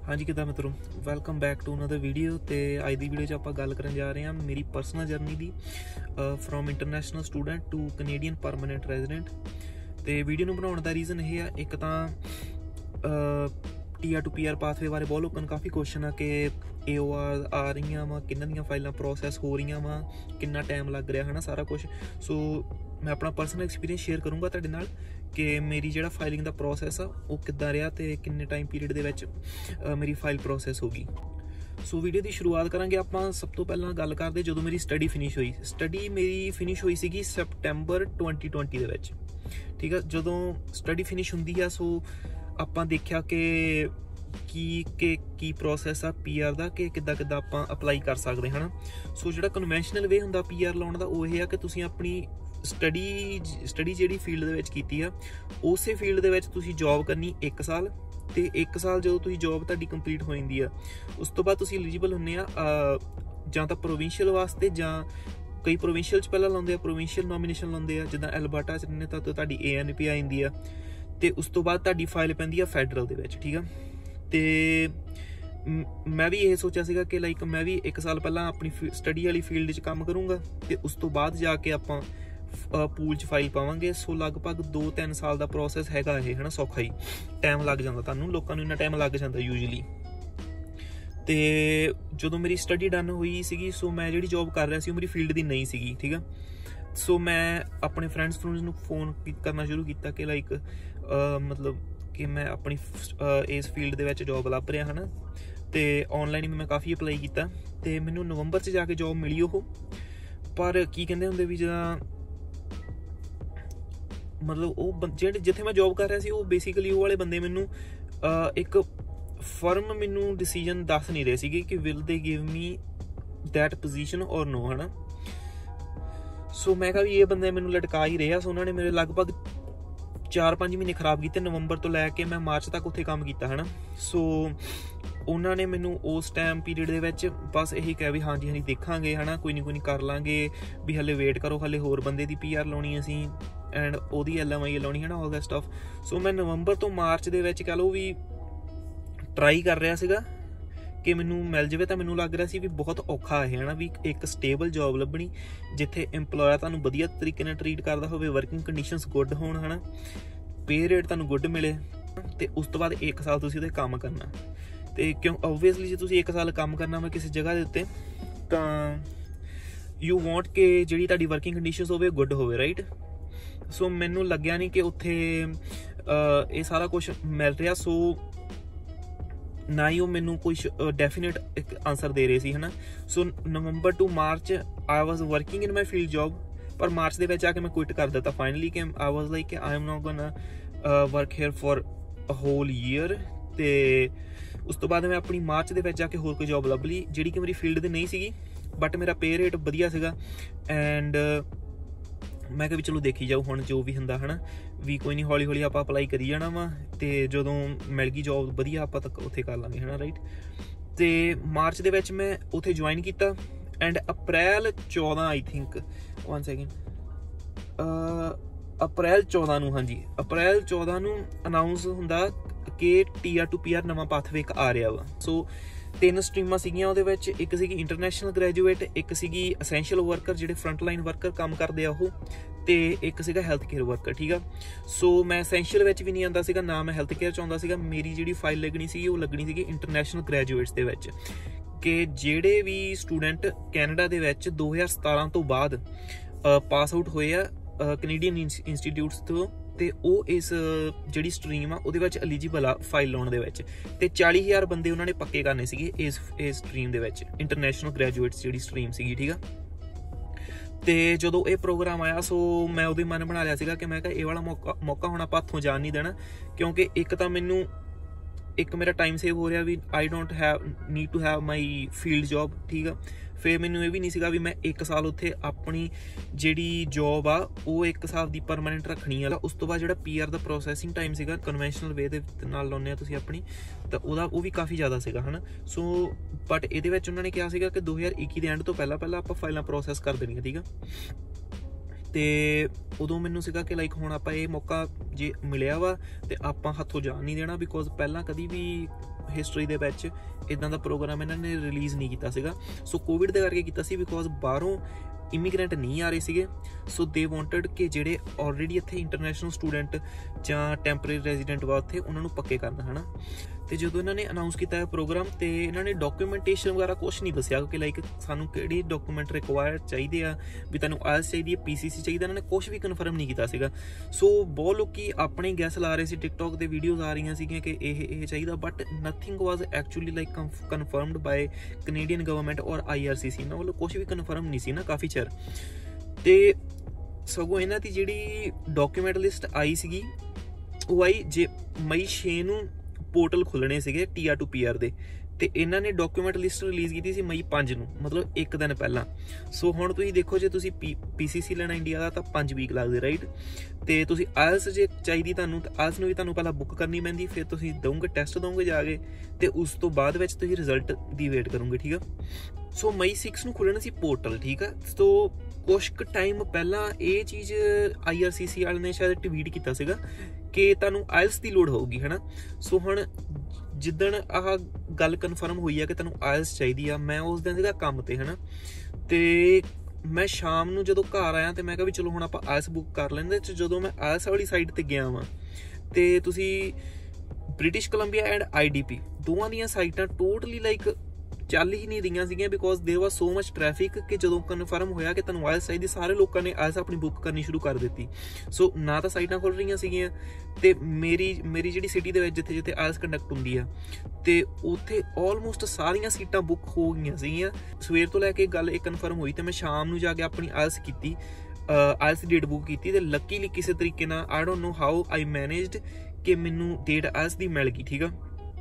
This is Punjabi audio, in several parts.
हाँ जी, किदा मित्रों, welcome back to another video. तो अज की वीडियो आप गल करन जा रहे हैं मेरी परसनल जर्नी की from international student to Canadian permanent resident. तो वीडियो बनाने का रीज़न यह है, एक तो टीआर टू पीआर पाथवे बारे बहुत लोगों काफ़ी क्वेश्चन है कि AOR आ रही वा, किन्ना दी फाइलां प्रोसैस हो रही वा, किन्ना टाइम लग रहा है ना, सारा कुछ। सो मैं अपना परसनल एक्सपीरियंस शेयर करूँगा तुहाडे नाल कि मेरी जिहड़ा फाइलिंग का प्रोसैस आ वो किद्दां रहा ते किन्ने टाइम पीरियड दे विच मेरी फाइल प्रोसैस होगी। सो वीडियो की शुरुआत करांगे आपां। सब तो पहलां गल करदे जदों मेरी स्टडी फिनिश हुई। स्टडी मेरी फिनिश हुई सीगी सैप्टेंबर 2020 दे विच, ठीक है। जदों स्टडी फिनिश हुंदी है सो आपां देखिया कि प्रोसैस आ PR दा कि किद्दां आपां अपलाई कर सकदे हैं। सो जिहड़ा कन्वेंशनल वे हुंदा PR लाउण दा वो है कि तुसीं अपनी स्टडी जिहड़ी फील्ड दे विच कीती आ उस फील्ड दे विच तुसीं जॉब करनी 1 साल, तो 1 साल जो तुसीं जॉब तुहाडी कंप्लीट हो जाती है उस तो बाद तुसीं एलिजिबल हुंदे आ जां तां प्रोविंशियल वास्ते, जां कई प्रोविंशियल च पहलां लाउंदे आ, प्रोविंशियल नॉमीनेशन लाउंदे आ, जिद्दां एल्बर्टा च रहिंदे तां तुहाडी ANP आ जांदी आ, ते उस तो बाद तुहाडी फाइल पैंदी आ फैडरल दे विच, ठीक है। तो मैं भी ये सोचा सीगा कि लाइक मैं भी 1 साल पहलां अपनी स्टडी वाली फील्ड च काम करूँगा तो उस तो बाद जाके आपां पूल च फाइल पावांगे। सो लगभग 2-3 साल का प्रोसैस हैगा ये, है ना, सौखा ही टाइम लग जाता, तुहानूं लोकां नूं इन्ना टाइम लग जाता यूजली। तो जो मेरी स्टडी डन हुई सी, सो मैं जी जॉब कर रहा सी मेरी फील्ड की नहीं सी, ठीक है। सो मैं अपने फ्रेंड्स नूं फोन करना शुरू किया कि लाइक मतलब कि मैं अपनी इस फील्ड दे विच जॉब लभ रहा, है ना। तो ऑनलाइन भी मैं काफ़ी अपलाई किया तो मैनूं नवंबर च जाके जॉब मिली वो। पर की कहते होंदे भी जिद्दां मतलब वो जिथे मैं जॉब कर रहा सी वो बेसिकली वो वाले बंदे मैनू एक फर्म मैनू डिसीजन दस नहीं रहे सी कि will they give me that position और नो, है ना। सो मैं कहा भी ये बंदे मैनू लटका ही रहे। सो उन्होंने मेरे लगभग 4-5 महीने खराब किए, नवंबर तो लैके मैं मार्च तक उत्थे काम किया, है ना। सो उन्होंने मैनू उस टाइम पीरियड दे विच बस यही कहा भी हाँ जी देखांगे, है ना, कोई नहीं कर लाँगे, भी हले वेट करो, हले होर बंदे दी PR लाउणी असीं एंड ओदी LMI लाउणी, है ना, ऑल दैट स्टफ। सो मैं नवंबर तो मार्च दे विच कह लो भी ट्राई कर रहा सीगा कि मैनू मिल जाए। तो मैनू लग रहा सी भी बहुत औखा है ना, भी एक स्टेबल जॉब लभनी जिथे इंपलॉयर तुहानूं वधिया तरीके नाल ट्रीट करदा होवे, वर्किंग कंडीशनस गुड होण, है ना, पे रेट तुहानूं गुड मिले, तो उस तो बाद 1 साल तुसीं उहदे काम करना। तो क्यों ओबवियसली जो तुसीं 1 साल काम करना मैं किसी जगह दे उत्ते तां यू वॉन्ट कि जिहड़ी तुहाडी वर्किंग कंडीशनस होवे गुड होवे, राइट। सो मैनू लग्या नहीं कि उत्थे ये सारा कुछ मिल रहा। सो ना ही वो मैनू कुछ डेफिनेट एक आंसर दे रहे सी, है ना। So November to March I was working in my field job, पर मार्च दे विच आके मैं क्विट कर दिता फाइनली कि I was like I am not gonna work here for a whole year. तो उस तो बाद मैं अपनी मार्च दे विच जाके होर कोई जॉब लभ ली जिहड़ी कि मेरी फील्ड दी नहीं सी, बट मेरा पे रेट वधिया सीगा। एंड मैं कहा भी चलो देखी जाओ हुण जो भी हुंदा, है ना, भी कोई नहीं, हौली हौली आपां अपलाई करी जाना वा, तो जदों मिल गई जॉब वधिया आपां तक उत्थे कर लांगे, है ना, राइट। तो मार्च दे विच मैं उत्थे ज्वाइन किया and April 14 I think 1 second April 14 नूं, हाँ जी, अप्रैल 14 नूं अनाउंस हुंदा कि TR टू PR नवां पाथवे एक आ रहा वा। सो 3 स्ट्रीमां सीगियां उहदे विच, एक सीगी इंटरनेशनल ग्रैजुएट, एक सीगी असैंशियल वर्कर जिहड़े फ्रंटलाइन वर्कर काम करदे आ ओह, ते एक सीगा हैल्थ केयर वर्कर, ठीक है। सो मैं असैंशियल विच भी नहीं आंदा सीगा, ना मैं हैल्थ केयर च आंदा सीगा। मेरी जिहड़ी फाइल लगनी सीगी वो लगनी सीगी इंटरनेशनल ग्रैजुएट्स दे विच, कि जिहड़े भी स्टूडेंट कैनेडा दे विच 2017 तो बाद पास आउट होए आ कनेडियन इंस्टीट्यूट्स तो वो इस जिहड़ी स्ट्रीम आ उहदे विच एलिजिबल आ फाइल लाउण दे विच, ते 40,000 बंदे उन्होंने पक्के करने सीगे इस स्ट्रीम दे विच, इंटरनेशनल ग्रैजुएट्स जिहड़ी स्ट्रीम सीगी, ठीक है। तो जदों ये प्रोग्राम आया सो मैं उहदे मन बना लिया सीगा कि मैं कहा ये वाला मौका हुण आपां हत्थों जाण नहीं देना, क्योंकि एक तो मैनू एक मेरा टाइम सेव हो रहा भी I don't have need to have my field job, ठीक है। फिर मैनू ये भी नहीं सीगा भी मैं 1 साल उत्थे अपनी जिहड़ी जॉब आ वो 1 साल की परमानेंट रखनी है। उस तो बाद जिहड़ा PR दा प्रोसैसिंग टाइम सीगा कन्वेंशनल वे दे नाल लाउने आ तुसीं अपनी, तो उहदा वो भी काफ़ी ज़्यादा सीगा, है ना। सो बट इहदे विच उन्होंने कहा सीगा कि 2021 के एंड तो पहला आपां फाइलां प्रोसैस कर देणीआं, ठीक है। तो उदों मैनू सीगा कि लाइक हुण आपां ये मौका जे मिलिया वा तो आपां हत्थों जाण नहीं देना, बिकॉज पहलां कभी भी ਹਿਸਟਰੀ ਦੇ ਵਿੱਚ ਇਦਾਂ ਦਾ ਪ੍ਰੋਗਰਾਮ ਇਹਨਾਂ ਨੇ ਰਿਲੀਜ਼ ਨਹੀਂ ਕੀਤਾ ਸੀਗਾ। ਸੋ ਕੋਵਿਡ ਦੇ ਕਰਕੇ ਕੀਤਾ ਸੀ, ਬਿਕੋਜ਼ ਬਾਹਰੋਂ ਇਮੀਗ੍ਰੈਂਟ ਨਹੀਂ ਆ ਰਹੇ ਸੀਗੇ। ਸੋ ਦੇ ਵਾਂਟਡ ਕਿ ਜਿਹੜੇ ਆਲਰੇਡੀ ਇੱਥੇ ਇੰਟਰਨੈਸ਼ਨਲ ਸਟੂਡੈਂਟ ਜਾਂ ਟੈਂਪਰੇਰੀ ਰੈਜ਼ੀਡੈਂਟ ਵਾ ਉੱਥੇ ਉਹਨਾਂ ਨੂੰ ਪੱਕੇ ਕਰਨਾ ਹੈ ਨਾ। ਤੇ ਜਦੋਂ ਇਹਨਾਂ ਨੇ ਅਨਾਊਂਸ ਕੀਤਾ ਇਹ ਪ੍ਰੋਗਰਾਮ, ਤੇ ਇਹਨਾਂ ਨੇ ਡਾਕੂਮੈਂਟੇਸ਼ਨ ਵਗੈਰਾ ਕੁਛ ਨਹੀਂ ਦੱਸਿਆ ਕਿ ਲਾਈਕ ਸਾਨੂੰ ਕਿਹੜੀ ਡਾਕੂਮੈਂਟ ਰਿਕੁਆਇਰਡ ਚਾਹੀਦੇ ਆ, ਵੀ ਤੁਹਾਨੂੰ ਆਇਲਸ ਚਾਹੀਦੀ ਹੈ, PCC ਚਾਹੀਦਾ, ਇਹਨਾਂ ਨੇ ਕੁਛ ਵੀ ਕਨਫਰਮ ਨਹੀਂ ਕੀਤਾ ਸੀਗਾ। ਸੋ ਬਹੁਤ ਲੋਕੀ ਆਪਣੇ ਗੈਸ ਲਾ ਰਹੇ ਸੀ, ਟਿਕਟੋਕ ਤੇ ਵੀਡੀਓਜ਼ ਆ ਰਹੀਆਂ ਸੀਗੀਆਂ ਕਿ ਇਹ ਚਾਹੀਦਾ, but nothing was actually like confirmed by Canadian government ਔਰ IRCC। ਇਹਨਾਂ ਵੱਲੋਂ ਕੁਛ ਵੀ ਕਨਫਰਮ ਨਹੀਂ ਸੀ ਨਾ ਕਾਫੀ ਚਿਰ। ਤੇ ਸਗੋਂ ਇਹਨਾਂ ਦੀ ਜਿਹੜੀ ਡਾਕੂਮੈਂਟ ਲਿਸਟ ਆਈ ਸੀਗੀ ਉਹ ਆਈ ਜੇ ਮਈ 6 ਨੂੰ ਪੋਰਟਲ ਖੁੱਲਣੇ ਸੀਗੇ TR to PR ਦੇ, ਤੇ ਇਹਨਾਂ ਨੇ ਡਾਕੂਮੈਂਟ ਲਿਸਟ ਰਿਲੀਜ਼ ਕੀਤੀ ਸੀ ਮਈ 5 ਨੂੰ, ਮਤਲਬ ਇੱਕ ਦਿਨ ਪਹਿਲਾਂ। ਸੋ ਹੁਣ ਤੁਸੀਂ ਦੇਖੋ ਜੇ ਤੁਸੀਂ PCC ਲੈਣਾ ਇੰਡੀਆ ਦਾ ਤਾਂ 5 ਵੀਕ ਲੱਗਦੇ, ਰਾਈਟ। ਤੇ ਤੁਸੀਂ ਆਇਲਸ ਜੇ ਚਾਹੀਦੀ ਤੁਹਾਨੂੰ, ਤਾਂ ਆਇਲਸ ਨੂੰ ਵੀ ਤੁਹਾਨੂੰ ਪਹਿਲਾਂ ਬੁੱਕ ਕਰਨੀ ਪੈਂਦੀ, ਫਿਰ ਤੁਸੀਂ ਦਊਂਗੇ ਟੈਸਟ ਦਊਂਗੇ ਜਾ ਕੇ, ਤੇ ਉਸ ਤੋਂ ਬਾਅਦ ਵਿੱਚ ਤੁਸੀਂ ਰਿਜ਼ਲਟ ਦੀ ਵੇਟ ਕਰੋਗੇ, ਠੀਕ ਆ। ਸੋ ਮਈ 6 ਨੂੰ ਖੁੱਲਣਾ ਸੀ ਪੋਰਟਲ, ਠੀਕ ਆ। ਸੋ ਕੁਛ ਕੁ ਟਾਈਮ ਪਹਿਲਾਂ ਇਹ ਚੀਜ਼ IRCC ਵਾਲੇ ਨੇ ਸ਼ਾਇਦ ਟਵੀਟ ਕੀਤਾ ਸੀਗਾ ਕਿ ਤੁਹਾਨੂੰ ਆਇਲਸ ਦੀ ਲੋੜ ਹੋਊਗੀ, ਹੈ ਨਾ। ਸੋ ਹੁਣ ਜਿੱਦਣ ਆਹ ਗੱਲ ਕਨਫਰਮ ਹੋਈ ਆ ਕਿ ਤੁਹਾਨੂੰ ਆਇਲਸ ਚਾਹੀਦੀ ਆ, ਮੈਂ ਉਸ ਦਿਨ ਸੀਗਾ ਕੰਮ ਤੇ, ਹੈ ਨਾ। ਤੇ ਮੈਂ ਸ਼ਾਮ ਨੂੰ ਜਦੋਂ ਘਰ ਆਇਆ ਤੇ ਮੈਂ ਕਿਹਾ ਵੀ ਚਲੋ ਹੁਣ ਆਪਾਂ ਆਇਲਸ ਬੁੱਕ ਕਰ ਲੈਂਦੇ। ਤੇ ਜਦੋਂ ਮੈਂ ਆਇਲਸ ਵਾਲੀ ਸਾਈਟ ਤੇ ਗਿਆ ਵਾਂ, ਤੇ ਤੁਸੀਂ ਬ੍ਰਿਟਿਸ਼ ਕੋਲੰਬੀਆ ਐਂਡ IDP ਦੋਵਾਂ ਦੀਆਂ ਸਾਈਟਾਂ ਟੋਟਲੀ ਲਾਈਕ ਚੱਲ ਹੀ ਨਹੀਂ ਰਹੀਆਂ ਸੀਗੀਆਂ, ਬਿਕੋਜ਼ ਦੇਰ ਵਾਜ਼ ਸੋ ਮਚ ਟ੍ਰੈਫਿਕ ਕਿ ਜਦੋਂ ਕਨਫਰਮ ਹੋਇਆ ਕਿ ਤੁਹਾਨੂੰ ਆਇਲਸ ਚਾਹੀਦੀ, ਸਾਰੇ ਲੋਕਾਂ ਨੇ ਆਇਲਸ ਆਪਣੀ ਬੁੱਕ ਕਰਨੀ ਸ਼ੁਰੂ ਕਰ ਦਿੱਤੀ। ਸੋ ਨਾ ਤਾਂ ਸਾਈਟਾਂ ਖੁੱਲ ਰਹੀਆਂ ਸੀਗੀਆਂ, ਤੇ ਮੇਰੀ ਜਿਹੜੀ ਸਿਟੀ ਦੇ ਵਿੱਚ ਜਿੱਥੇ ਆਇਲਸ ਕੰਡਕਟ ਹੁੰਦੀ ਆ, ਤੇ ਉੱਥੇ ਆਲਮੋਸਟ ਸਾਰੀਆਂ ਸੀਟਾਂ ਬੁੱਕ ਹੋ ਗਈਆਂ ਸੀਗੀਆਂ। ਸਵੇਰ ਤੋਂ ਲੈ ਕੇ ਗੱਲ ਇਹ ਕਨਫਰਮ ਹੋਈ, ਤੇ ਮੈਂ ਸ਼ਾਮ ਨੂੰ ਜਾ ਕੇ ਆਪਣੀ ਆਇਲਸ ਕੀਤੀ, ਆਇਲਸ ਦੀ ਡੇਟ ਬੁੱਕ ਕੀਤੀ, ਤੇ ਲੱਕੀਲੀ ਕਿਸੇ ਤਰੀਕੇ ਨਾਲ I don't know how I managed ਕਿ ਮੈਨੂੰ ਡੇਟ ਆਇਲਸ ਦੀ ਮਿਲ ਗਈ, ਠੀਕ ਆ।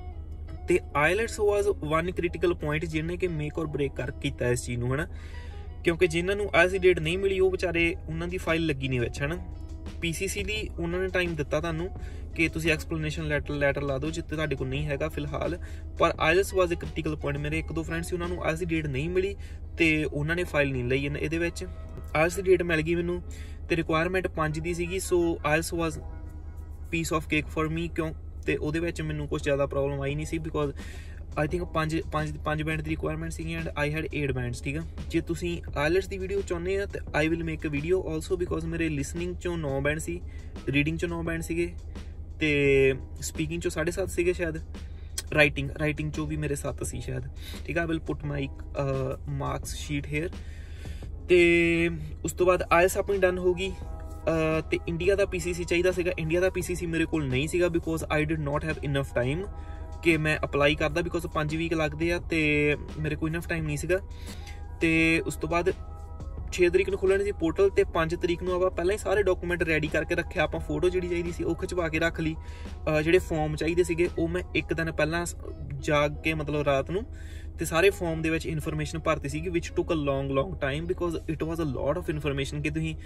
ਤੇ IELTS was one critical point ਜਿਹਨੇ ਕਿ ਮੇਕ ਔਰ ਬ੍ਰੇਕ ਕਰ ਕੀਤਾ ਇਸ ਚੀਜ਼ ਨੂੰ, ਹੈ ਨਾ। ਕਿਉਂਕਿ ਜਿਨ੍ਹਾਂ ਨੂੰ ਆਇਲਸ ਦੀ ਡੇਟ ਨਹੀਂ ਮਿਲੀ ਉਹ ਵਿਚਾਰੇ ਉਹਨਾਂ ਦੀ ਫਾਈਲ ਲੱਗੀ ਨਹੀਂ ਵਿੱਚ, ਹੈ ਨਾ। PCC ਲਈ ਉਹਨਾਂ ਨੇ ਟਾਈਮ ਦਿੱਤਾ ਤੁਹਾਨੂੰ ਕਿ ਤੁਸੀਂ ਐਕਸਪਲੇਨੇਸ਼ਨ ਲੈਟਰ ਲਾ ਦਿਓ ਜਿੱਥੇ ਤੁਹਾਡੇ ਕੋਲ ਨਹੀਂ ਹੈਗਾ ਫਿਲਹਾਲ, ਪਰ IELTS was a critical point. ਮੇਰੇ 1-2 ਫਰੈਂਡ ਸੀ, ਉਹਨਾਂ ਨੂੰ ਆਇਲਸ ਦੀ ਡੇਟ ਨਹੀਂ ਮਿਲੀ ਤੇ ਉਹਨਾਂ ਨੇ ਫਾਈਲ ਨਹੀਂ ਲਈ ਇਹਦੇ ਵਿੱਚ। ਆਇਲਸ ਦੀ ਡੇਟ ਮਿਲ ਗਈ ਮੈਨੂੰ, ਤੇ ਰਿਕੁਆਇਰਮੈਂਟ 5 ਦੀ ਸੀਗੀ। So IELTS was piece of cake for me, ਕਿਉਂ ਤੇ ਉਹਦੇ ਵਿੱਚ ਮੈਨੂੰ ਕੁਛ ਜ਼ਿਆਦਾ ਪ੍ਰੋਬਲਮ ਆਈ ਨਹੀਂ ਸੀ, ਬਿਕੋਜ਼ ਆਈ ਥਿੰਕ 5 ਬੈਂਡ ਦੀ ਰਿਕੁਆਇਰਮੈਂਟ ਸੀਗੀ ਐਂਡ ਆਈ ਹੈਡ 8 ਬੈਂਡਸ, ਠੀਕ ਆ। ਜੇ ਤੁਸੀਂ ਆਇਲਟਸ ਦੀ ਵੀਡੀਓ ਚਾਹੁੰਦੇ ਆ ਤਾਂ I will make a video also, because ਮੇਰੇ ਲਿਸਨਿੰਗ ਚੋਂ 9 ਬੈਂਡ ਸੀ, ਰੀਡਿੰਗ ਚੋਂ 9 ਬੈਂਡ ਸੀਗੇ, ਤੇ ਸਪੀਕਿੰਗ ਚੋਂ 7.5 ਸੀਗੇ ਸ਼ਾਇਦ, ਰਾਈਟਿੰਗ ਚੋਂ ਵੀ ਮੇਰੇ 7 ਸੀ ਸ਼ਾਇਦ, ਠੀਕ ਆ। I will put my marks sheet here. ਤੇ ਉਸ ਤੋਂ ਬਾਅਦ ਆਇਲਸ ਆਪਣੀ ਡਨ ਹੋ ਗਈ, ਤੇ ਇੰਡੀਆ ਦਾ PCC ਚਾਹੀਦਾ ਸੀਗਾ। ਇੰਡੀਆ ਦਾ PCC ਮੇਰੇ ਕੋਲ ਨਹੀਂ ਸੀਗਾ, because I did not have enough time ਕਿ ਮੈਂ ਅਪਲਾਈ ਕਰਦਾ, ਬਿਕੋਜ਼ 5 ਵੀਕ ਲੱਗਦੇ ਆ, ਤੇ ਮੇਰੇ ਕੋਲ ਇਨਫ ਟਾਈਮ ਨਹੀਂ ਸੀਗਾ। ਤੇ ਉਸ ਤੋਂ ਬਾਅਦ 6 ਤਰੀਕ ਨੂੰ ਖੁੱਲਣੀ ਸੀ ਪੋਰਟਲ, ਤੇ 5 ਤਰੀਕ ਨੂੰ ਆਪਾਂ ਪਹਿਲਾਂ ਹੀ ਸਾਰੇ ਡਾਕੂਮੈਂਟ ਰੈਡੀ ਕਰਕੇ ਰੱਖਿਆ। ਆਪਾਂ ਫੋਟੋ ਜਿਹੜੀ ਚਾਹੀਦੀ ਸੀ ਉਹ ਖਿਚਵਾ ਕੇ ਰੱਖ ਲਈ, ਜਿਹੜੇ ਫਾਰਮ ਚਾਹੀਦੇ ਸੀਗੇ ਉਹ ਮੈਂ ਇੱਕ ਦਿਨ ਪਹਿਲਾਂ ਜਾਗ ਕੇ ਮਤਲਬ ਰਾਤ ਨੂੰ ਤੇ ਸਾਰੇ ਫਾਰਮ ਦੇ ਵਿੱਚ ਇਨਫੋਰਮੇਸ਼ਨ ਭਰਤੀ ਸੀਗੀ, which took a long time, because it was a lot of information ਕਿ ਤੁਸੀਂ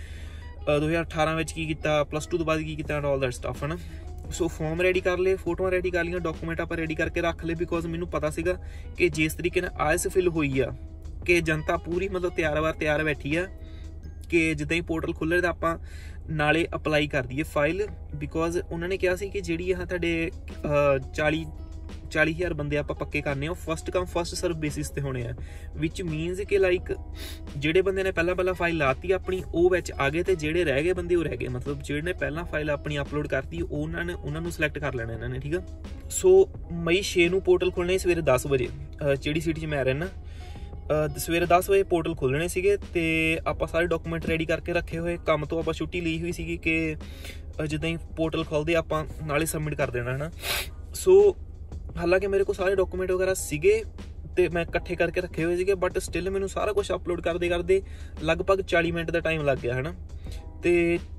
2018 ਵਿੱਚ ਕੀ ਕੀਤਾ, +2 ਤੋਂ ਬਾਅਦ ਕੀ ਕੀਤਾ, ਆਲ ਦੈਟ ਸਟਫ, ਹੈ ਨਾ। ਸੋ ਫਾਰਮ ਰੈਡੀ ਕਰ ਲਏ, ਫੋਟੋਆਂ ਰੈਡੀ ਕਰ ਲਈਆਂ, ਡਾਕੂਮੈਂਟ ਆਪਾਂ ਰੈਡੀ ਕਰਕੇ ਰੱਖ ਲਏ, ਬਿਕੋਜ਼ ਮੈਨੂੰ ਪਤਾ ਸੀਗਾ ਕਿ ਜਿਸ ਤਰੀਕੇ ਨਾਲ ਆਇਲਸ ਫਿਲ ਹੋਈ ਆ ਕਿ ਜਨਤਾ ਪੂਰੀ ਮਤਲਬ ਤਿਆਰ ਬੈਠੀ ਆ ਕਿ ਜਿੱਦਾਂ ਹੀ ਪੋਰਟਲ ਖੁੱਲ੍ਹੇ ਤਾਂ ਆਪਾਂ ਨਾਲੇ ਅਪਲਾਈ ਕਰ ਦਈਏ ਫਾਈਲ, ਬਿਕੋਜ਼ ਉਹਨਾਂ ਨੇ ਕਿਹਾ ਸੀ ਕਿ ਜਿਹੜੀ ਆ ਤੁਹਾਡੇ 40,000 ਬੰਦੇ ਆਪਾਂ ਪੱਕੇ ਕਰਨੇ ਆ, ਉਹ first come first serve basis ਤੇ ਹੋਣੇ ਆ, ਵਿਚ ਮੀਨਸ ਕਿ ਲਾਈਕ ਜਿਹੜੇ ਬੰਦੇ ਨੇ ਪਹਿਲਾਂ ਫਾਈਲ ਲਾਤੀ ਆਪਣੀ ਉਹ ਵਿੱਚ ਆ ਗਏ, ਤੇ ਜਿਹੜੇ ਰਹਿ ਗਏ ਬੰਦੇ ਉਹ ਰਹਿ ਗਏ, ਮਤਲਬ ਜਿਹੜੇ ਨੇ ਪਹਿਲਾਂ ਫਾਈਲ ਆਪਣੀ ਅਪਲੋਡ ਕਰਤੀ ਉਹਨਾਂ ਨੂੰ ਸਿਲੈਕਟ ਕਰ ਲੈਣਾ ਇਹਨਾਂ ਨੇ, ਠੀਕ ਆ। ਸੋ ਮਈ 6 ਨੂੰ ਪੋਰਟਲ ਖੁੱਲ੍ਹਣੇ ਸਵੇਰੇ 10 ਵਜੇ, ਜਿਹੜੀ ਸਿਟੀ 'ਚ ਮੈਂ ਰਹਿਣਾ, ਸਵੇਰੇ 10 ਵਜੇ ਪੋਰਟਲ ਖੁੱਲ੍ਹਣੇ ਸੀਗੇ, ਤੇ ਆਪਾਂ ਸਾਰੇ ਡਾਕੂਮੈਂਟ ਰੈਡੀ ਕਰਕੇ ਰੱਖੇ ਹੋਏ। ਕੰਮ ਤੋਂ ਆਪਾਂ ਛੁੱਟੀ ਲਈ ਹੋਈ ਸੀਗੀ ਕਿ ਜਿੱਦਾਂ ਹੀ ਪੋਰਟਲ ਖੁੱਲ੍ਹਦੇ ਆਪਾਂ ਨਾਲੇ ਸਬਮਿਟ ਕਰ ਦੇਣਾ, ਹੈ ਨਾ। ਸੋ ਹਾਲਾਂਕਿ ਮੇਰੇ ਕੋਲ ਸਾਰੇ ਡਾਕੂਮੈਂਟ ਵਗੈਰਾ ਸੀਗੇ ਤੇ ਮੈਂ ਇਕੱਠੇ ਕਰਕੇ ਰੱਖੇ ਹੋਏ ਸੀਗੇ, ਬਟ ਸਟਿਲ ਮੈਨੂੰ ਸਾਰਾ ਕੁਝ ਅਪਲੋਡ ਕਰਦੇ ਲਗਭਗ 40 ਮਿੰਟ ਦਾ ਟਾਈਮ ਲੱਗ ਗਿਆ, ਹੈ ਨਾ। ਤੇ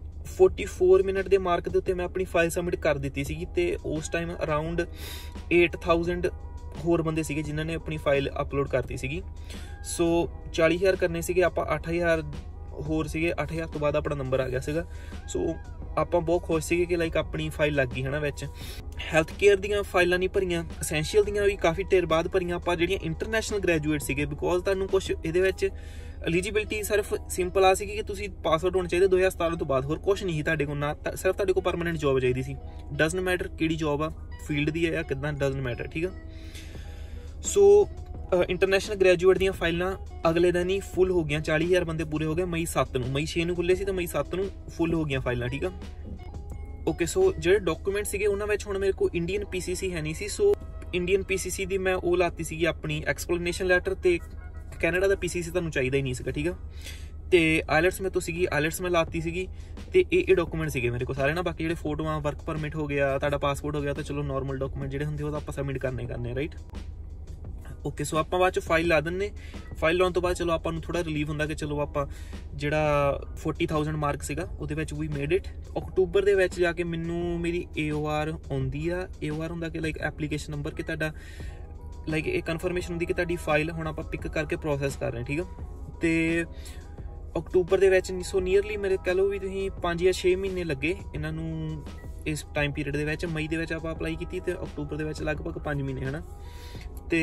44 ਮਿੰਟ ਦੇ ਮਾਰਕ ਦੇ ਉੱਤੇ ਮੈਂ ਆਪਣੀ ਫਾਈਲ ਸਬਮਿਟ ਕਰ ਦਿੱਤੀ ਸੀਗੀ, ਤੇ ਉਸ ਟਾਈਮ ਅਰਾਊਂਡ 8000 ਹੋਰ ਬੰਦੇ ਸੀਗੇ ਜਿਨ੍ਹਾਂ ਨੇ ਆਪਣੀ ਫਾਈਲ ਅਪਲੋਡ ਕਰਤੀ ਸੀਗੀ। ਸੋ 40,000 ਕਰਨੇ ਸੀਗੇ, ਆਪਾਂ 8,000 ਹੋਰ ਸੀਗੇ, 8,000 ਤੋਂ ਬਾਅਦ ਆਪਣਾ ਨੰਬਰ ਆ ਗਿਆ ਸੀਗਾ। ਸੋ ਆਪਾਂ ਬਹੁਤ ਖੁਸ਼ ਸੀਗੇ ਕਿ ਲਾਈਕ ਆਪਣੀ ਫਾਈਲ ਲੱਗ ਗਈ, ਹੈ ਨਾ। ਵਿੱਚ ਹੈਲਥ ਕੇਅਰ ਦੀਆਂ ਫਾਈਲਾਂ ਨਹੀਂ ਭਰੀਆਂ, ਅਸੈਂਸ਼ੀਅਲ ਦੀਆਂ ਵੀ ਕਾਫੀ ਟੇਰ ਬਾਅਦ ਭਰੀਆਂ ਆਪਾਂ, ਜਿਹੜੀਆਂ ਇੰਟਰਨੈਸ਼ਨਲ ਗ੍ਰੈਜੂਏਟ ਸੀਗੇ, ਬਿਕੋਜ਼ ਤੁਹਾਨੂੰ ਕੁਛ ਇਹਦੇ ਵਿੱਚ ਐਲੀਜੀਬਿਲਟੀ ਸਿਰਫ ਸਿੰਪਲ ਆ ਸੀ ਕਿ ਤੁਸੀਂ ਪਾਸਵਰਡ ਹੋਣਾ ਚਾਹੀਦਾ 2017 ਤੋਂ ਬਾਅਦ, ਹੋਰ ਕੁਝ ਨਹੀਂ ਸੀ ਤੁਹਾਡੇ ਕੋਲ, ਨਾ ਸਿਰਫ ਤੁਹਾਡੇ ਕੋਲ ਪਰਮਾਨੈਂਟ ਜੌਬ ਚਾਹੀਦੀ ਸੀ। ਡਜ਼ਨਟ ਮੈਟਰ ਕਿਹੜੀ ਜੌਬ ਆ, ਫੀਲਡ ਦੀ ਆ ਕਿੱਦਾਂ, ਡਜ਼ਨਟ ਮੈਟਰ, ਠੀਕ ਆ। ਸੋ ਇੰਟਰਨੈਸ਼ਨਲ ਗ੍ਰੈਜੂਏਟ ਦੀਆਂ ਫਾਈਲਾਂ ਅਗਲੇ ਦਿਨ ਹੀ ਫੁੱਲ ਹੋ ਗਈਆਂ, 40,000 ਬੰਦੇ ਪੂਰੇ ਹੋ ਗਏ। ਮਈ 7 ਨੂੰ, ਮਈ 6 ਨੂੰ ਖੁੱਲੇ ਸੀ ਤੇ ਮਈ 7 ਨੂੰ ਫੁੱਲ ਹੋ ਗਈਆਂ ਫਾਈਲਾਂ, ਠੀਕ ਆ। ਓਕੇ, ਸੋ ਜਿਹੜੇ ਡਾਕੂਮੈਂਟ ਸੀਗੇ ਉਹਨਾਂ ਵਿੱਚ ਹੁਣ ਮੇਰੇ ਕੋਲ ਇੰਡੀਅਨ PCC ਹੈ ਨਹੀਂ ਸੀ, ਸੋ ਇੰਡੀਅਨ PCC ਦੀ ਮੈਂ ਉਹ ਲਾਤੀ ਸੀਗੀ ਆਪਣੀ ਐਕਸਪਲੇਨੇਸ਼ਨ ਲੈਟਰ, ਤੇ ਕੈਨੇਡਾ ਦਾ PCC ਤੁਹਾਨੂੰ ਚਾਹੀਦਾ ਹੀ ਨਹੀਂ ਸੀਗਾ, ਠੀਕ ਆ। ਤੇ ਆਇਲਟਸ ਮੇਰੇ ਤੋਂ ਸੀਗੀ, ਆਇਲਟਸ ਮੈਂ ਲਾਤੀ ਸੀਗੀ, ਤੇ ਇਹ ਡਾਕੂਮੈਂਟ ਸੀਗੇ ਮੇਰੇ ਕੋਲ ਸਾਰੇ ਨਾ। ਬਾਕੀ ਜਿਹੜੇ ਫੋਟੋਆਂ, ਵਰਕ ਪਰਮਿਟ ਹੋ ਗਿਆ, ਤੁਹਾਡਾ ਪਾਸਪੋਰਟ ਹੋ ਗਿਆ, ਤਾਂ ਚਲੋ ਨੋਰਮਲ ਡਾਕੂਮੈਂਟ ਜਿਹੜੇ ਹੁੰਦੇ ਉਹ ਤਾਂ ਆਪਾਂ ਸਬਮਿਟ ਕਰਨੇ ਰਾਈਟ। ਓਕੇ, ਸੋ ਆਪਾਂ ਬਾਅਦ 'ਚ ਫਾਈਲ ਲਾ ਦਿੰਦੇ। ਫਾਈਲ ਲਾਉਣ ਤੋਂ ਬਾਅਦ ਚਲੋ ਆਪਾਂ ਨੂੰ ਥੋੜਾ ਰਿਲੀਫ ਹੁੰਦਾ ਕਿ ਚਲੋ ਆਪਾਂ ਜਿਹੜਾ 40,000 ਮਾਰਕ ਸੀਗਾ ਉਹਦੇ ਵਿੱਚ ਵੀ ਮੇਡ ਇਟ। ਅਕਤੂਬਰ ਦੇ ਵਿੱਚ ਜਾ ਕੇ ਮੈਨੂੰ ਮੇਰੀ AOR ਆਉਂਦੀ ਆ। AOR ਹੁੰਦਾ ਕਿ ਲਾਈਕ ਐਪਲੀਕੇਸ਼ਨ ਨੰਬਰ, ਕਿ ਤੁਹਾਡਾ ਲਾਈਕ ਇਹ ਕਨਫਰਮੇਸ਼ਨ ਹੁੰਦੀ ਕਿ ਤੁਹਾਡੀ ਫਾਈਲ ਹੁਣ ਆਪਾਂ ਪਿਕ ਕਰਕੇ ਪ੍ਰੋਸੈਸ ਕਰ ਰਹੇ, ਠੀਕ ਆ। ਤੇ ਅਕਤੂਬਰ ਦੇ ਵਿੱਚ ਸੋ ਨੀਅਰਲੀ ਮੇਰੇ ਕਹਿ ਲਓ ਵੀ ਤੁਸੀਂ 5 ਜਾਂ 6 ਮਹੀਨੇ ਲੱਗੇ ਇਹਨਾਂ ਨੂੰ ਇਸ ਟਾਈਮ ਪੀਰੀਅਡ ਦੇ ਵਿੱਚ। ਮਈ ਦੇ ਵਿੱਚ ਆਪਾਂ ਅਪਲਾਈ ਕੀਤੀ ਤੇ ਅਕਤੂਬਰ ਦੇ ਵਿੱਚ ਲਗਭਗ 5 ਮਹੀਨੇ ਹੈ ਨਾ। ਤੇ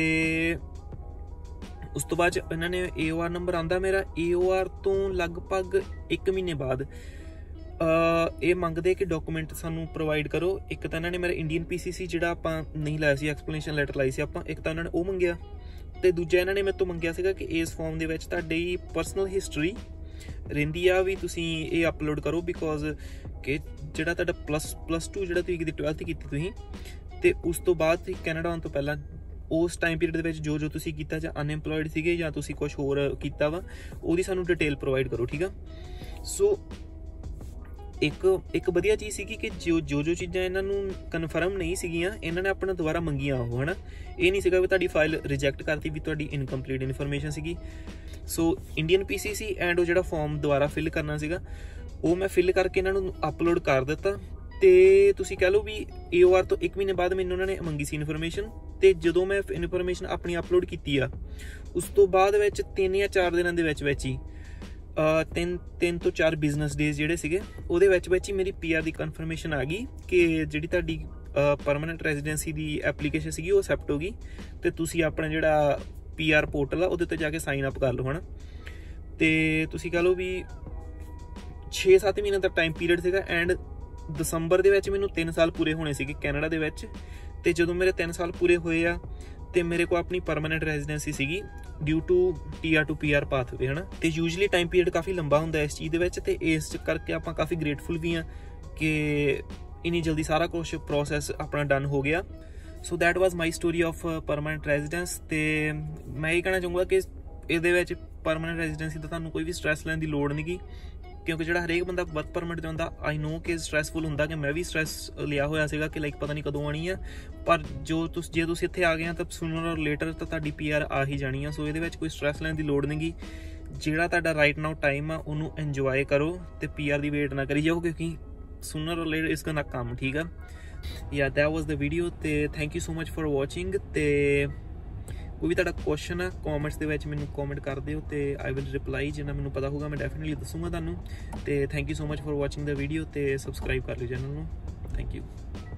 ਉਸ ਤੋਂ ਬਾਅਦ ਇਹਨਾਂ ਨੇ AOR ਨੰਬਰ ਆਉਂਦਾ ਮੇਰਾ। AOR ਤੋਂ ਲਗਭਗ 1 ਮਹੀਨੇ ਬਾਅਦ ਇਹ ਮੰਗਦੇ ਕਿ ਡਾਕੂਮੈਂਟ ਸਾਨੂੰ ਪ੍ਰੋਵਾਈਡ ਕਰੋ। ਇੱਕ ਤਾਂ ਇਹਨਾਂ ਨੇ ਮੇਰਾ ਇੰਡੀਅਨ PCC ਜਿਹੜਾ ਆਪਾਂ ਨਹੀਂ ਲਾਇਆ ਸੀ, ਐਕਸਪਲੇਨੇਸ਼ਨ ਲੈਟਰ ਲਾਈ ਸੀ ਆਪਾਂ, ਇੱਕ ਤਾਂ ਇਹਨਾਂ ਨੇ ਉਹ ਮੰਗਿਆ, ਤੇ ਦੂਜਾ ਇਹਨਾਂ ਨੇ ਮੇਰੇ ਤੋਂ ਮੰਗਿਆ ਸੀਗਾ ਕਿ ਇਸ ਫਾਰਮ ਦੇ ਵਿੱਚ ਤੁਹਾਡੀ ਪਰਸਨਲ ਹਿਸਟਰੀ ਰਹਿੰਦੀ ਆ ਵੀ ਤੁਸੀਂ ਇਹ ਅਪਲੋਡ ਕਰੋ, ਬਿਕੋਜ਼ ਕਿ ਜਿਹੜਾ ਤੁਹਾਡਾ ਪਲੱਸ 2 ਜਿਹੜਾ ਤੁਸੀਂ 12th ਕੀਤੀ ਤੁਸੀਂ, ਤੇ ਉਸ ਤੋਂ ਬਾਅਦ ਤੁਸੀਂ ਕੈਨੇਡਾ ਆਉਣ ਤੋਂ ਪਹਿਲਾਂ ਉਸ ਟਾਈਮ ਪੀਰੀਅਡ ਦੇ ਵਿੱਚ ਜੋ ਤੁਸੀਂ ਕੀਤਾ, ਜਾਂ ਅਨਐਮਪਲੋਇਡ ਸੀਗੇ ਜਾਂ ਤੁਸੀਂ ਕੁਝ ਹੋਰ ਕੀਤਾ ਵਾ, ਉਹਦੀ ਸਾਨੂੰ ਡਿਟੇਲ ਪ੍ਰੋਵਾਈਡ ਕਰੋ, ਠੀਕ ਆ। ਸੋ ਇੱਕ ਵਧੀਆ ਚੀਜ਼ ਸੀਗੀ ਕਿ ਜੋ ਚੀਜ਼ਾਂ ਇਹਨਾਂ ਨੂੰ ਕਨਫਰਮ ਨਹੀਂ ਸੀਗੀਆਂ ਇਹਨਾਂ ਨੇ ਆਪਣਾ ਦੁਬਾਰਾ ਮੰਗੀਆਂ ਉਹ, ਹਨਾ। ਇਹ ਨਹੀਂ ਸੀਗਾ ਵੀ ਤੁਹਾਡੀ ਫਾਈਲ ਰਿਜੈਕਟ ਕਰਤੀ ਵੀ ਤੁਹਾਡੀ ਇਨਕੰਪਲੀਟ ਇਨਫੋਰਮੇਸ਼ਨ ਸੀਗੀ। ਸੋ ਇੰਡੀਅਨ PCC ਐਂਡ ਉਹ ਜਿਹੜਾ ਫਾਰਮ ਦੁਬਾਰਾ ਫਿਲ ਕਰਨਾ ਸੀਗਾ ਉਹ ਮੈਂ ਫਿਲ ਕਰਕੇ ਇਹਨਾਂ ਨੂੰ ਅਪਲੋਡ ਕਰ ਦਿੱਤਾ। ਤੇ ਤੁਸੀਂ ਕਹਿ ਲਓ ਵੀ AOR ਤੋਂ 1 ਮਹੀਨੇ ਬਾਅਦ ਮੈਨੂੰ ਉਹਨਾਂ ਨੇ ਮੰਗੀ ਸੀ ਇਨਫੋਰਮੇਸ਼ਨ, ਤੇ ਜਦੋਂ ਮੈਂ ਇਨਫੋਰਮੇਸ਼ਨ ਆਪਣੀ ਅਪਲੋਡ ਕੀਤੀ ਆ ਉਸ ਤੋਂ ਬਾਅਦ ਵਿੱਚ 3 ਜਾਂ 4 ਦਿਨਾਂ ਦੇ ਵਿੱਚ ਹੀ 3 ਤੋਂ 4 ਬਿਜ਼ਨਸ ਡੇਜ਼ ਜਿਹੜੇ ਸੀਗੇ ਉਹਦੇ ਵਿੱਚ ਹੀ ਮੇਰੀ PR ਦੀ ਕਨਫਰਮੇਸ਼ਨ ਆ ਗਈ ਕਿ ਜਿਹੜੀ ਤੁਹਾਡੀ ਪਰਮਾਨੈਂਟ ਰੈਜ਼ੀਡੈਂਸੀ ਦੀ ਐਪਲੀਕੇਸ਼ਨ ਸੀਗੀ ਉਹ ਐਕਸੈਪਟ ਹੋ ਗਈ, ਤੇ ਤੁਸੀਂ ਆਪਣਾ ਜਿਹੜਾ PR ਪੋਰਟਲ ਆ ਉਹਦੇ ਉੱਤੇ ਜਾ ਕੇ ਸਾਈਨ ਅਪ ਕਰ ਲਓ, ਹਨਾ। ਤੇ ਤੁਸੀਂ ਕਹ ਲਓ ਵੀ 6-7 ਮਹੀਨੇ ਦਾ ਟਾਈਮ ਪੀਰੀਅਡ ਸੀਗਾ, ਐਂਡ ਦਸੰਬਰ ਦੇ ਵਿੱਚ ਮੈਨੂੰ 3 ਸਾਲ ਪੂਰੇ ਹੋਣੇ ਸੀਗੇ ਕੈਨੇਡਾ ਦੇ ਵਿੱਚ। ਤੇ ਜਦੋਂ ਮੇਰੇ 3 ਸਾਲ ਪੂਰੇ ਹੋਏ ਆ ਤੇ ਮੇਰੇ ਕੋਲ ਆਪਣੀ ਪਰਮਾਨੈਂਟ ਰੈਜ਼ੀਡੈਂਸੀ ਸੀਗੀ due to TR to PR pathway, ਹਨਾ। ਤੇ ਯੂਜੂਅਲੀ ਟਾਈਮ ਪੀਰੀਅਡ ਕਾਫੀ ਲੰਬਾ ਹੁੰਦਾ ਇਸ ਚੀਜ਼ ਦੇ ਵਿੱਚ, ਤੇ ਇਸ ਕਰਕੇ ਆਪਾਂ ਕਾਫੀ ਗ੍ਰੇਟਫੁਲ ਵੀ ਆ ਕਿ ਇੰਨੀ ਜਲਦੀ ਸਾਰਾ ਕੁਝ ਪ੍ਰੋਸੈਸ ਆਪਣਾ ਡਨ ਹੋ ਗਿਆ। So that was my story of permanent residence. ਤੇ ਮੈਂ ਇਹ ਕਹਿਣਾ ਚਾਹੂੰਗਾ ਕਿ ਇਹਦੇ ਵਿੱਚ ਪਰਮਾਨੈਂਟ ਰੈਜ਼ੀਡੈਂਸੀ ਦਾ ਤੁਹਾਨੂੰ ਕੋਈ ਵੀ ਸਟ੍ਰੈਸ ਲੈਣ ਦੀ ਲੋੜ ਨਹੀਂ ਗੀ, ਕਿਉਂਕਿ ਜਿਹੜਾ ਹਰੇਕ ਬੰਦਾ ਵਰਕ ਪਰਮਿਟ ਤੇ ਹੁੰਦਾ, ਆਈ ਨੋ ਕਿ ਸਟ੍ਰੈਸਫੁਲ ਹੁੰਦਾ, ਕਿ ਮੈਂ ਵੀ ਸਟ੍ਰੈਸ ਲਿਆ ਹੋਇਆ ਸੀਗਾ ਕਿ ਲਾਈਕ ਪਤਾ ਨਹੀਂ ਕਦੋਂ ਆਣੀ ਆ, ਪਰ ਜੇ ਤੁਸੀਂ ਇੱਥੇ ਆ ਗਏ ਆ ਤਾਂ ਸੂਨਰ ਔਰ ਲੇਟਰ ਤਾਂ ਤੁਹਾਡੀ PR ਆ ਹੀ ਜਾਣੀ ਆ। ਸੋ ਇਹਦੇ ਵਿੱਚ ਕੋਈ ਸਟ੍ਰੈਸ ਲੈਣ ਦੀ ਲੋੜ ਨਹੀਂ ਗੀ। ਜਿਹੜਾ ਤੁਹਾਡਾ ਰਾਈਟ ਨਾਓ ਟਾਈਮ ਆ ਉਹਨੂੰ ਇੰਜੋਏ ਕਰੋ ਤੇ PR ਦੀ ਵੇਟ ਨਾ ਕਰੀ ਜਾਓ, ਕਿਉਂਕਿ ਸੂਨਰ ਔਰ ਲੇਟਰ ਇਸ ਗੋਨਾ ਕਮ, ਠੀਕ ਆ। Yeah that was the video, ਤੇ thank you so much for watching. ਤੇ ਕੋਈ ਵੀ ਤੁਹਾਡਾ ਕੁਐਸਚਨ ਆ ਕਮੈਂਟਸ ਦੇ ਵਿੱਚ ਮੈਨੂੰ ਕਮੈਂਟ ਕਰ ਦਿਓ ਤੇ ਆਈ ਵਿਲ ਰਿਪਲਾਈ, ਜਿੰਨਾ ਮੈਨੂੰ ਪਤਾ ਹੋਊਗਾ ਮੈਂ ਡੈਫੀਨਿਟਲੀ ਦੱਸੂਗਾ ਤੁਹਾਨੂੰ। ਤੇ thank you so much for watching the video, ਤੇ ਸਬਸਕ੍ਰਾਈਬ ਕਰ ਲਿਓ ਚੈਨਲ ਨੂੰ। Thank you.